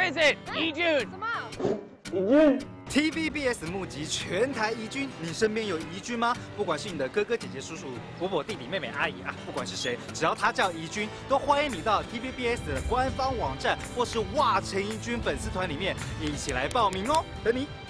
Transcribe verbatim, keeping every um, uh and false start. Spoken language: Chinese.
is it？怡君。 什么？ 怡君。 T V B S 募集全台怡君，你身边有怡君吗？不管是你的哥哥姐姐、叔叔、伯伯、弟弟、妹妹、阿姨啊，不管是谁，只要他叫怡君，都欢迎你到 T V B S 的官方网站或是哇陈怡君粉丝团里面一起来报名哦，等你。